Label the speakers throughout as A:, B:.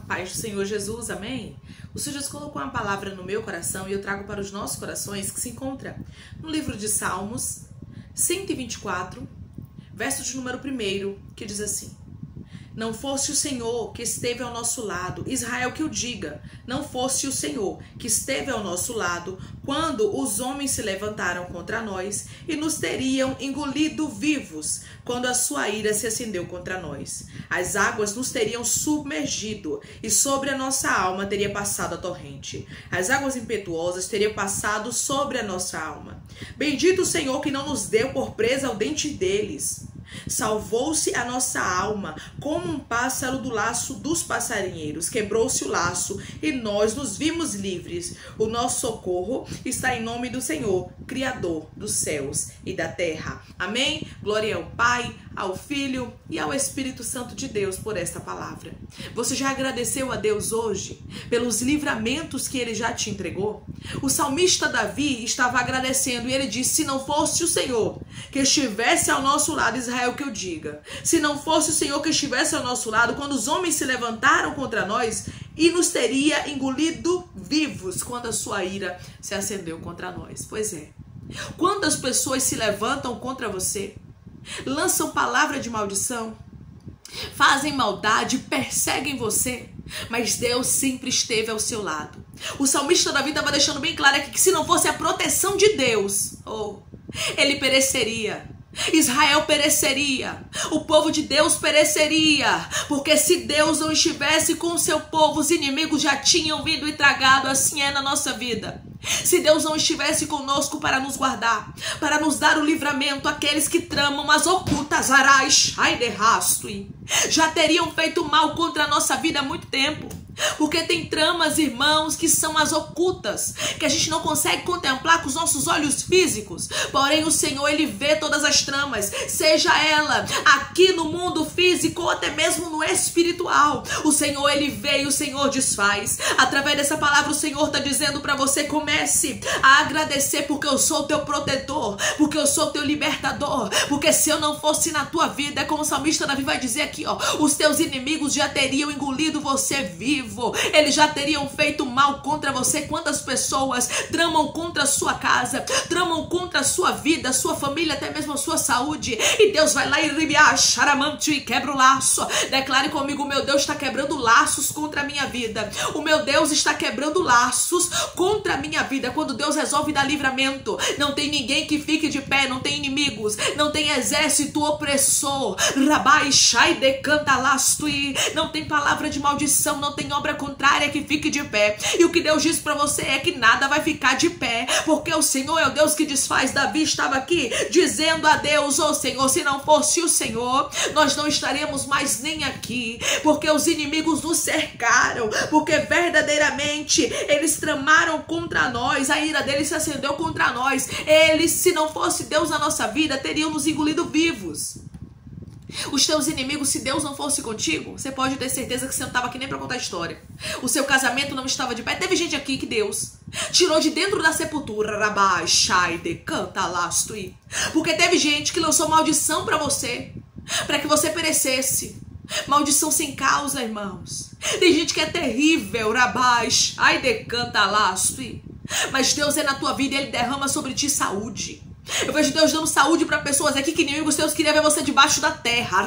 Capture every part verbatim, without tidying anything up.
A: Paz do Senhor Jesus, amém? O Senhor Jesus colocou uma palavra no meu coração e eu trago para os nossos corações, que se encontra no livro de Salmos cento e vinte e quatro, verso de número um, que diz assim: não fosse o Senhor que esteve ao nosso lado, Israel que o diga, não fosse o Senhor que esteve ao nosso lado, quando os homens se levantaram contra nós e nos teriam engolido vivos, quando a sua ira se acendeu contra nós. As águas nos teriam submergido e sobre a nossa alma teria passado a torrente. As águas impetuosas teriam passado sobre a nossa alma. Bendito o Senhor que não nos deu por presa ao dente deles. Salvou-se a nossa alma como um pássaro do laço dos passarinheiros. Quebrou-se o laço e nós nos vimos livres. O nosso socorro está em nome do Senhor, Criador dos céus e da terra. Amém? Glória ao Pai, ao Filho e ao Espírito Santo de Deus por esta palavra. Você já agradeceu a Deus hoje pelos livramentos que Ele já te entregou? O salmista Davi estava agradecendo e ele disse: se não fosse o Senhor que estivesse ao nosso lado, Israel que eu diga, se não fosse o Senhor que estivesse ao nosso lado, quando os homens se levantaram contra nós e nos teria engolido vivos, quando a sua ira se acendeu contra nós. Pois é, quantas pessoas se levantam contra você, lançam palavra de maldição, fazem maldade, perseguem você, mas Deus sempre esteve ao seu lado. O salmista Davi estava deixando bem claro aqui que se não fosse a proteção de Deus, oh, ele pereceria. Israel pereceria, o povo de Deus pereceria, porque se Deus não estivesse com o seu povo, os inimigos já tinham vindo e tragado. Assim é na nossa vida. Se Deus não estivesse conosco para nos guardar, para nos dar o livramento, aqueles que tramam as ocultas arais, ai de rasto, já teriam feito mal contra a nossa vida há muito tempo. Porque tem tramas, irmãos, que são as ocultas, que a gente não consegue contemplar com os nossos olhos físicos. Porém, o Senhor, Ele vê todas as tramas, seja ela aqui no mundo físico ou até mesmo no espiritual. O Senhor, Ele vê e o Senhor desfaz. Através dessa palavra, o Senhor está dizendo para você: comece a agradecer, porque eu sou o teu protetor, porque eu sou o teu libertador, porque se eu não fosse na tua vida, é como o salmista Davi vai dizer aqui, ó, os teus inimigos já teriam engolido você vivo. Eles já teriam feito mal contra você. Quantas pessoas tramam contra a sua casa, tramam contra a sua vida, a sua família, até mesmo a sua saúde, e Deus vai lá e e quebra o laço. Declare comigo: meu Deus está quebrando laços contra a minha vida. O meu Deus está quebrando laços contra a minha vida. Quando Deus resolve dar livramento, não tem ninguém que fique de pé, não tem inimigos, não tem exército opressor, rabai shai decanta lastui, não tem palavra de maldição, não tem obra contrária que fique de pé. E o que Deus diz para você é que nada vai ficar de pé, porque o Senhor é o Deus que desfaz. Davi estava aqui dizendo a Deus: ô Senhor, se não fosse o Senhor, nós não estaríamos mais nem aqui, porque os inimigos nos cercaram, porque verdadeiramente eles tramaram contra nós, a ira deles se acendeu contra nós. Eles, se não fosse Deus na nossa vida, teriam nos engolido vivos. Os teus inimigos, se Deus não fosse contigo, você pode ter certeza que você não estava aqui nem para contar história. O seu casamento não estava de pé. Teve gente aqui que Deus tirou de dentro da sepultura, rabai, shai, decanta, lastui, porque teve gente que lançou maldição para você, para que você perecesse. Maldição sem causa, irmãos. Tem gente que é terrível, rabai, shai, decanta, lastui, mas Deus é na tua vida e Ele derrama sobre ti saúde. Eu vejo Deus dando saúde para pessoas aqui que inimigos teus queriam ver você debaixo da terra.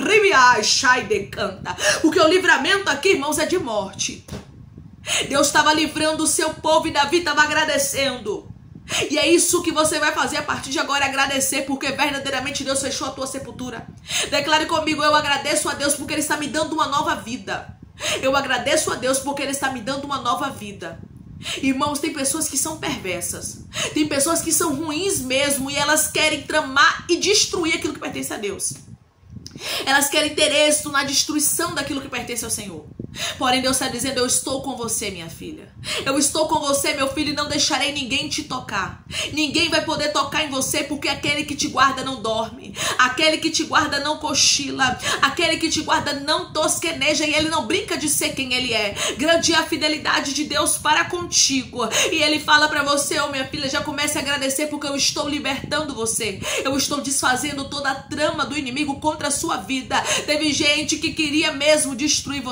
A: Porque o livramento aqui, irmãos, é de morte. Deus estava livrando o seu povo e Davi estava agradecendo. E é isso que você vai fazer a partir de agora, agradecer, porque verdadeiramente Deus fechou a tua sepultura. Declare comigo: eu agradeço a Deus porque Ele está me dando uma nova vida. Eu agradeço a Deus porque Ele está me dando uma nova vida. Irmãos, tem pessoas que são perversas, tem pessoas que são ruins mesmo, e elas querem tramar e destruir aquilo que pertence a Deus. Elas querem ter êxito na destruição daquilo que pertence ao Senhor. Porém, Deus está dizendo: eu estou com você, minha filha. Eu estou com você, meu filho, e não deixarei ninguém te tocar. Ninguém vai poder tocar em você, porque aquele que te guarda não dorme, aquele que te guarda não cochila, aquele que te guarda não tosqueneja, e Ele não brinca de ser quem Ele é. Grande é a fidelidade de Deus para contigo. E Ele fala para você: ô, minha filha, já comece a agradecer, porque eu estou libertando você. Eu estou desfazendo toda a trama do inimigo contra a sua vida. Teve gente que queria mesmo destruir você,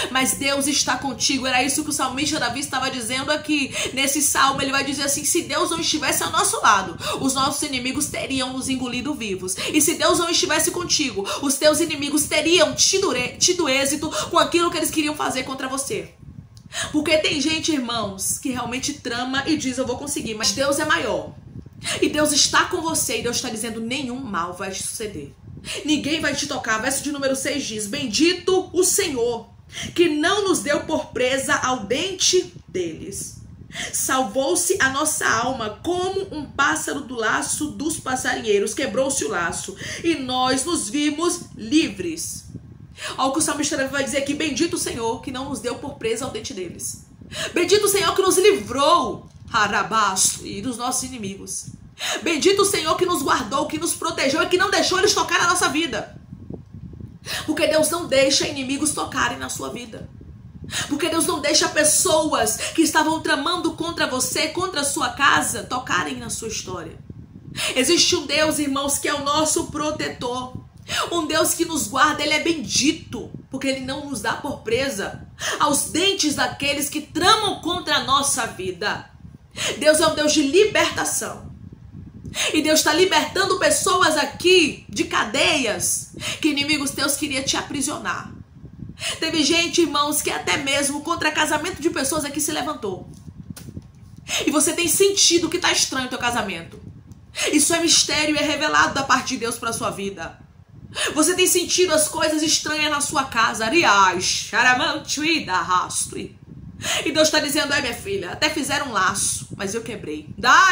A: mas Deus está contigo. Era isso que o salmista Davi estava dizendo aqui. Nesse salmo ele vai dizer assim: se Deus não estivesse ao nosso lado, os nossos inimigos teriam nos engolido vivos. E se Deus não estivesse contigo, os teus inimigos teriam tido, tido êxito com aquilo que eles queriam fazer contra você. Porque tem gente, irmãos, que realmente trama e diz: eu vou conseguir, mas Deus é maior. E Deus está com você, e Deus está dizendo: nenhum mal vai te suceder. Ninguém vai te tocar. Verso de número seis diz: bendito o Senhor, que não nos deu por presa ao dente deles. Salvou-se a nossa alma como um pássaro do laço dos passarinheiros. Quebrou-se o laço e nós nos vimos livres. Olha o que o salmista vai dizer aqui: bendito o Senhor, que não nos deu por presa ao dente deles. Bendito o Senhor que nos livrou, Harabasto, e dos nossos inimigos. Bendito o Senhor que nos guardou, que nos protegeu e que não deixou eles tocar na nossa vida. Porque Deus não deixa inimigos tocarem na sua vida. Porque Deus não deixa pessoas que estavam tramando contra você, contra a sua casa, tocarem na sua história. Existe um Deus, irmãos, que é o nosso protetor. Um Deus que nos guarda. Ele é bendito, porque Ele não nos dá por presa aos dentes daqueles que tramam contra a nossa vida. Deus é um Deus de libertação. E Deus está libertando pessoas aqui de cadeias que inimigos teus queriam te aprisionar. Teve gente, irmãos, que até mesmo contra casamento de pessoas aqui se levantou. E você tem sentido que está estranho o teu casamento. Isso é mistério e é revelado da parte de Deus para a sua vida. Você tem sentido as coisas estranhas na sua casa. E Deus está dizendo: ai, minha filha, até fizeram um laço, mas eu quebrei.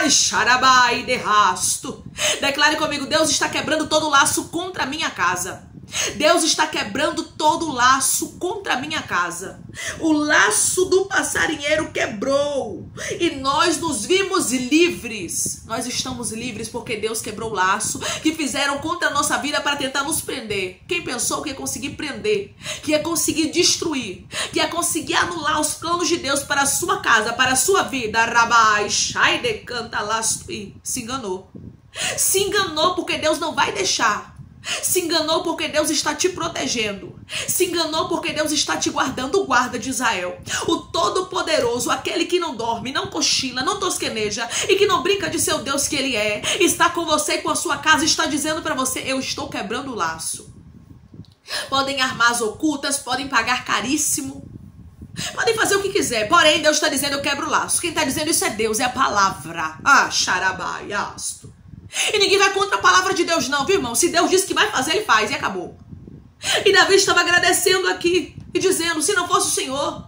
A: Declare comigo: Deus está quebrando todo o laço contra a minha casa. Deus está quebrando todo o laço contra a minha casa. O laço do passarinheiro quebrou e nós nos vimos livres. Nós estamos livres porque Deus quebrou o laço que fizeram contra a nossa vida para tentar nos prender. Quem pensou que ia conseguir prender, que ia conseguir destruir, que ia conseguir anular os planos de Deus para a sua casa, para a sua vida, Rabai, Shai de canta lastui, se enganou. Se enganou porque Deus não vai deixar. Se enganou porque Deus está te protegendo. Se enganou porque Deus está te guardando. O guarda de Israel, o Todo-Poderoso, aquele que não dorme, não cochila, não tosqueneja e que não brinca de ser o Deus que Ele é, está com você e com a sua casa. Está dizendo para você: eu estou quebrando o laço. Podem armar as ocultas, podem pagar caríssimo, podem fazer o que quiser, porém Deus está dizendo: eu quebro o laço. Quem está dizendo isso é Deus, é a palavra. Ah, xarabai, asto. E ninguém vai contra a palavra de Deus não, viu, irmão? Se Deus disse que vai fazer, Ele faz, e acabou. E Davi estava agradecendo aqui e dizendo: se não fosse o Senhor,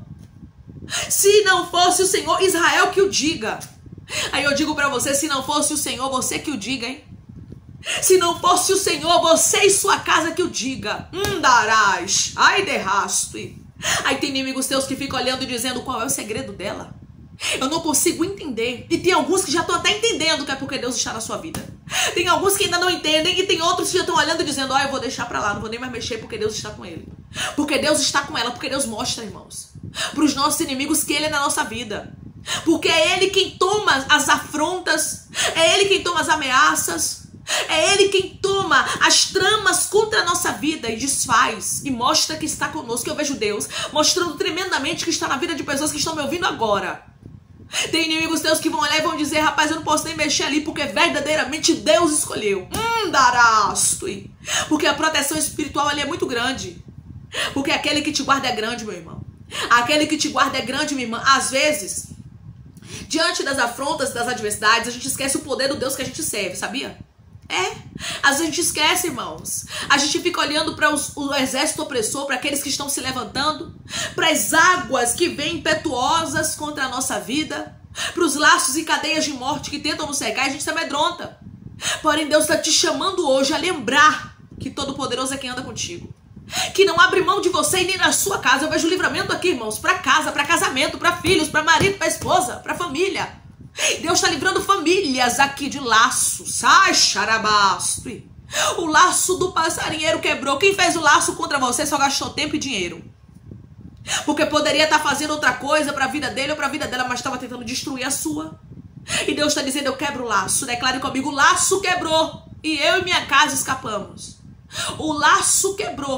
A: se não fosse o Senhor, Israel que o diga. Aí eu digo para você: se não fosse o Senhor, você que o diga, hein? Se não fosse o Senhor, você e sua casa que o diga. Darás, ai derrasto. Aí tem inimigos teus que ficam olhando e dizendo: qual é o segredo dela? Eu não consigo entender. E tem alguns que já estão até entendendo que é porque Deus está na sua vida. Tem alguns que ainda não entendem e tem outros que já estão olhando e dizendo: ah, eu vou deixar pra lá, não vou nem mais mexer porque Deus está com ele. Porque Deus está com ela, porque Deus mostra, irmãos, para os nossos inimigos que Ele é na nossa vida. Porque é Ele quem toma as afrontas, é Ele quem toma as ameaças, é Ele quem toma as tramas contra a nossa vida e desfaz e mostra que está conosco. Eu vejo Deus mostrando tremendamente que está na vida de pessoas que estão me ouvindo agora. Tem inimigos teus que vão olhar e vão dizer: rapaz, eu não posso nem mexer ali porque verdadeiramente Deus escolheu. Hum, darasto. Porque a proteção espiritual ali é muito grande. Porque aquele que te guarda é grande, meu irmão. Aquele que te guarda é grande, minha irmã. Às vezes, diante das afrontas, das adversidades, a gente esquece o poder do Deus que a gente serve, sabia? É, às vezes a gente esquece, irmãos. A gente fica olhando para o exército opressor, para aqueles que estão se levantando, para as águas que vêm impetuosas contra a nossa vida, para os laços e cadeias de morte que tentam nos cegar, e a gente se amedronta. Porém, Deus está te chamando hoje a lembrar que Todo-Poderoso é quem anda contigo, que não abre mão de você e nem da sua casa. Eu vejo livramento aqui, irmãos, para casa, para casamento, para filhos, para marido, para esposa, para família. Deus está livrando famílias aqui de laços. Ai, xarabasto. O laço do passarinheiro quebrou. Quem fez o laço contra você só gastou tempo e dinheiro. Porque poderia estar fazendo outra coisa para a vida dele ou para a vida dela, mas estava tentando destruir a sua. E Deus está dizendo: eu quebro o laço. Declare comigo: o laço quebrou e eu e minha casa escapamos. O laço quebrou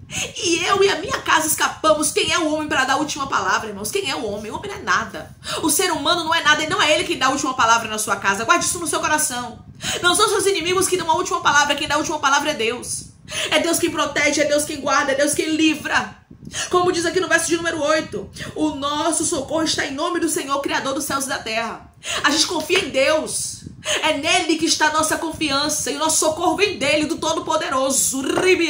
A: E eu e a minha casa escapamos. Quem é o homem para dar a última palavra, irmãos? Quem é o homem? O homem não é nada. O ser humano não é nada. E não é ele quem dá a última palavra na sua casa. Guarde isso no seu coração. Não são seus inimigos que dão a última palavra. Quem dá a última palavra é Deus. É Deus quem protege, é Deus quem guarda, é Deus quem livra. Como diz aqui no verso de número oito, o nosso socorro está em nome do Senhor, Criador dos céus e da terra. A gente confia em Deus. É nele que está a nossa confiança. E o nosso socorro vem dele, do Todo-Poderoso.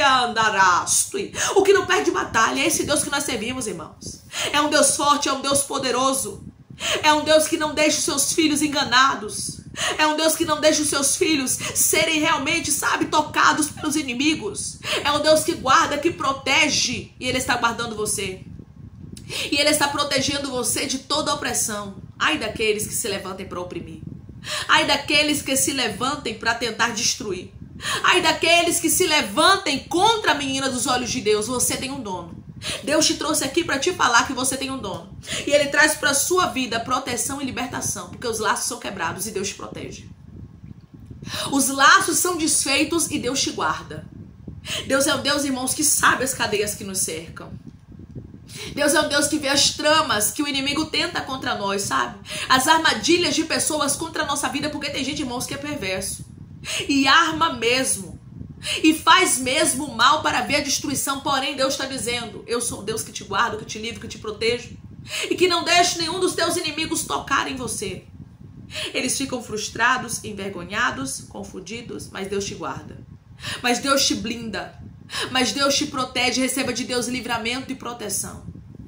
A: O que não perde batalha. É esse Deus que nós servimos, irmãos. É um Deus forte, é um Deus poderoso. É um Deus que não deixa os seus filhos enganados. É um Deus que não deixa os seus filhos serem realmente, sabe, tocados pelos inimigos. É um Deus que guarda, que protege. E Ele está guardando você. E Ele está protegendo você de toda opressão. Ai daqueles que se levantem para oprimir. Ai daqueles que se levantem para tentar destruir. Ai daqueles que se levantem contra a menina dos olhos de Deus. Você tem um dono. Deus te trouxe aqui para te falar que você tem um dono. E Ele traz para a sua vida proteção e libertação. Porque os laços são quebrados e Deus te protege. Os laços são desfeitos e Deus te guarda. Deus é o Deus, irmãos, que sabe as cadeias que nos cercam. Deus é um Deus que vê as tramas que o inimigo tenta contra nós, sabe? As armadilhas de pessoas contra a nossa vida, porque tem gente, irmãos, que é perverso. E arma mesmo. E faz mesmo mal para ver a destruição. Porém, Deus está dizendo, eu sou o Deus que te guardo, que te livro, que te protejo. E que não deixe nenhum dos teus inimigos tocar em você. Eles ficam frustrados, envergonhados, confundidos, mas Deus te guarda. Mas Deus te blinda. Mas Deus te protege, receba de Deus livramento e proteção.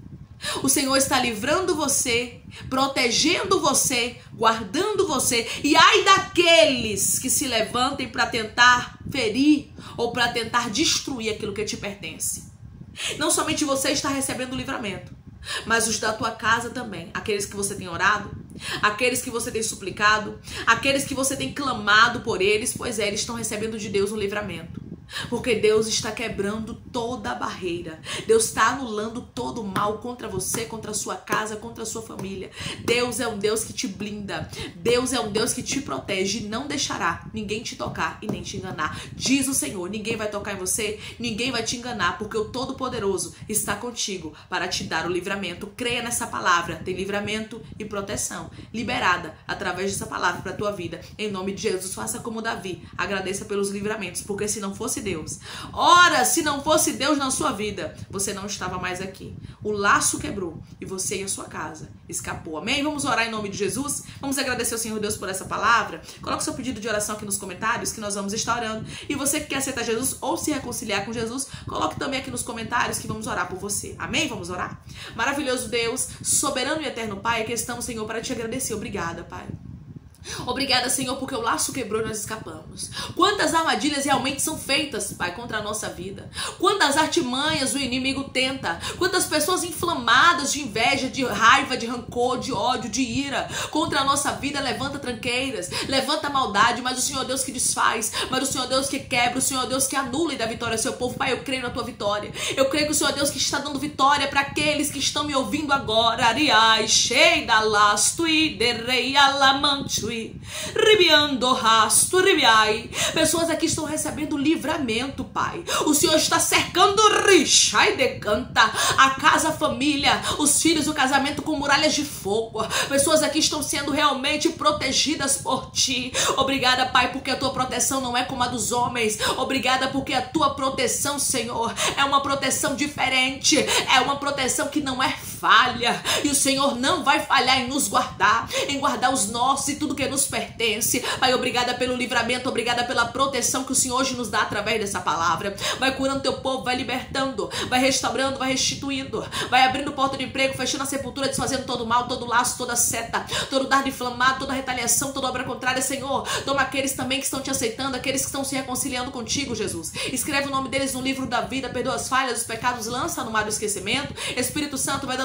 A: O Senhor está livrando você, protegendo você, guardando você. E ai daqueles que se levantem para tentar ferir ou para tentar destruir aquilo que te pertence. Não somente você está recebendo livramento, mas os da tua casa também. Aqueles que você tem orado, aqueles que você tem suplicado, aqueles que você tem clamado por eles. Pois é, eles estão recebendo de Deus um livramento. Porque Deus está quebrando toda a barreira. Deus está anulando todo o mal contra você, contra a sua casa, contra a sua família. Deus é um Deus que te blinda. Deus é um Deus que te protege e não deixará ninguém te tocar e nem te enganar. Diz o Senhor, ninguém vai tocar em você, ninguém vai te enganar, porque o Todo-Poderoso está contigo para te dar o livramento. Creia nessa palavra, tem livramento e proteção liberada através dessa palavra para a tua vida. Em nome de Jesus, faça como Davi, agradeça pelos livramentos, porque se não fosse Deus, ora, se não fosse Deus na sua vida, você não estava mais aqui. O laço quebrou e você e a sua casa escapou. Amém? Vamos orar em nome de Jesus. Vamos agradecer ao Senhor Deus por essa palavra. Coloque seu pedido de oração aqui nos comentários, que nós vamos estar orando. E você que quer aceitar Jesus ou se reconciliar com Jesus, coloque também aqui nos comentários que vamos orar por você. Amém? Vamos orar? Maravilhoso Deus, soberano e eterno Pai, aqui estamos, Senhor, para te agradecer. Obrigada, Pai. Obrigada, Senhor, porque o laço quebrou e nós escapamos. Quantas armadilhas realmente são feitas, Pai, contra a nossa vida. Quantas artimanhas o inimigo tenta. Quantas pessoas inflamadas de inveja, de raiva, de rancor, de ódio, de ira contra a nossa vida levanta tranqueiras, levanta maldade. Mas o Senhor Deus que desfaz, mas o Senhor Deus que quebra, o Senhor Deus que anula e dá vitória ao seu povo. Pai, eu creio na tua vitória. Eu creio que o Senhor Deus que está dando vitória para aqueles que estão me ouvindo agora. Ariai, cheida lastui, derrei alamantui. Ribiando rasto, ribiai. Pessoas aqui estão recebendo livramento, Pai. O Senhor está cercando rixa e decanta a casa, a família, os filhos, o casamento com muralhas de fogo. Pessoas aqui estão sendo realmente protegidas por Ti. Obrigada, Pai, porque a Tua proteção não é como a dos homens. Obrigada porque a Tua proteção, Senhor, é uma proteção diferente. É uma proteção que não é falha. E o Senhor não vai falhar em nos guardar, em guardar os nossos e tudo que nos pertence. Pai, obrigada pelo livramento, obrigada pela proteção que o Senhor hoje nos dá através dessa palavra. Vai curando teu povo, vai libertando, vai restaurando, vai restituindo, vai abrindo porta de emprego, fechando a sepultura, desfazendo todo mal, todo laço, toda seta, todo dardo inflamado, toda retaliação, toda obra contrária. Senhor, toma aqueles também que estão te aceitando, aqueles que estão se reconciliando contigo, Jesus. Escreve o nome deles no livro da vida, perdoa as falhas, os pecados, lança no mar do esquecimento. Espírito Santo vai dando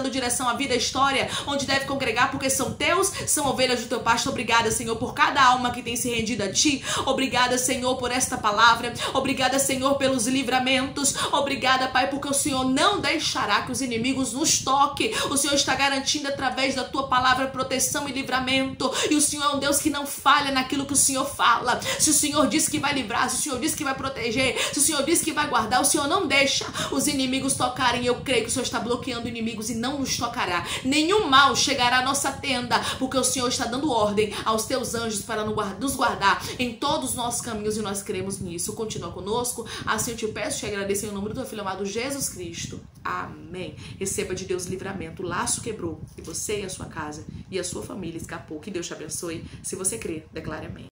A: dando direção à vida, à história, onde deve congregar, porque são teus, são ovelhas do teu pasto. Obrigada, Senhor, por cada alma que tem se rendido a ti. Obrigada, Senhor, por esta palavra. Obrigada, Senhor, pelos livramentos. Obrigada, Pai, porque o Senhor não deixará que os inimigos nos toquem. O Senhor está garantindo através da tua palavra proteção e livramento. E o Senhor é um Deus que não falha naquilo que o Senhor fala. Se o Senhor diz que vai livrar, se o Senhor diz que vai proteger, se o Senhor diz que vai guardar, o Senhor não deixa os inimigos tocarem. Eu creio que o Senhor está bloqueando inimigos e não nos tocará. Nenhum mal chegará à nossa tenda, porque o Senhor está dando ordem aos teus anjos para nos guardar em todos os nossos caminhos, e nós cremos nisso. Continua conosco. Assim eu te peço, te agradeço em nome do teu filho amado Jesus Cristo. Amém. Receba de Deus livramento. O laço quebrou e você e a sua casa e a sua família escapou. Que Deus te abençoe. Se você crer, declare amém.